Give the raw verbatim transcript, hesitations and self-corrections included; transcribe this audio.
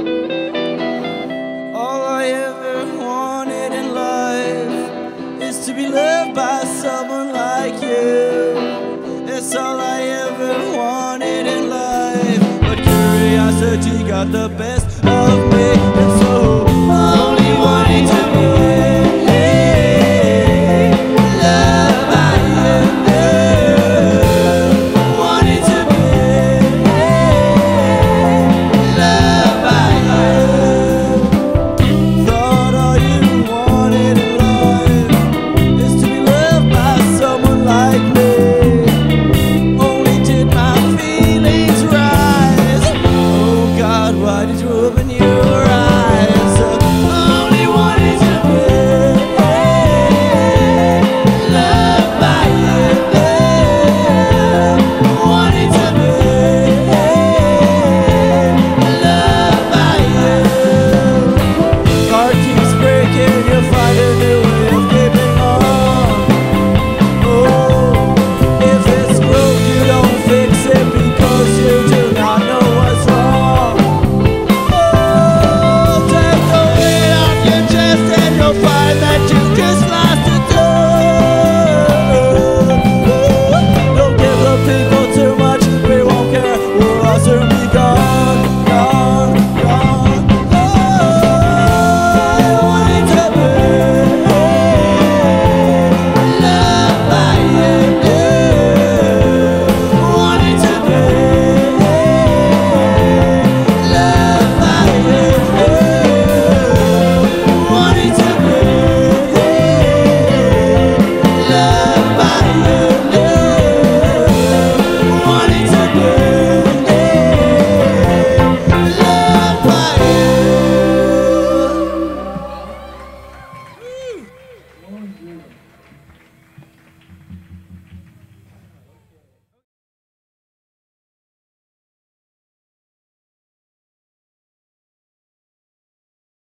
All I ever wanted in life is to be loved by someone like you. That's all I ever wanted in life. But curiosity got the best of me, and so I only wanted to be loved by you. Wanted to be loved by you. Thought all you wanted in life is to be loved by someone like me. Only did my feelings rise. Oh God, why did you open your